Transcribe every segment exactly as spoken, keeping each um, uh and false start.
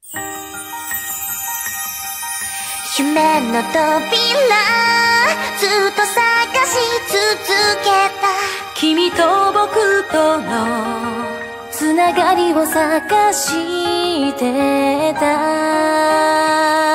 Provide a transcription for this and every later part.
夢の扉ずっと探し続けた君と僕とのつながりを探してた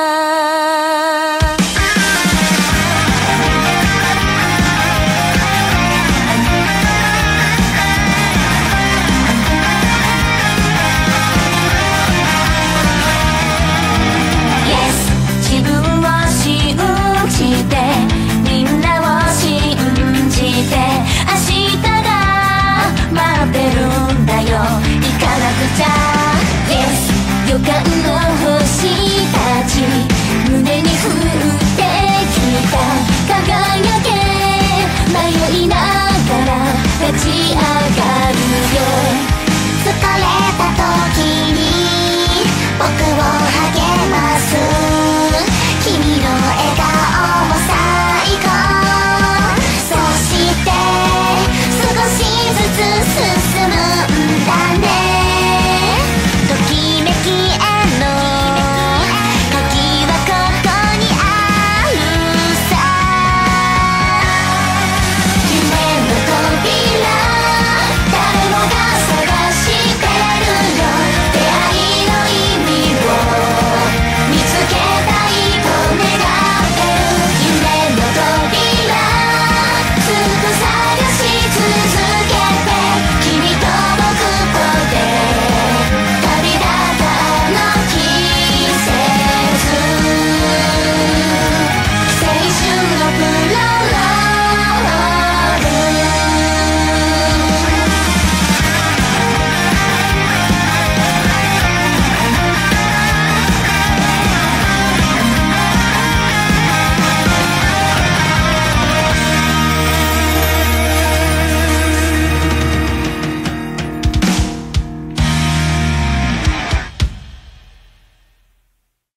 みんなを信じて明日が待ってるんだよ行かなくちゃ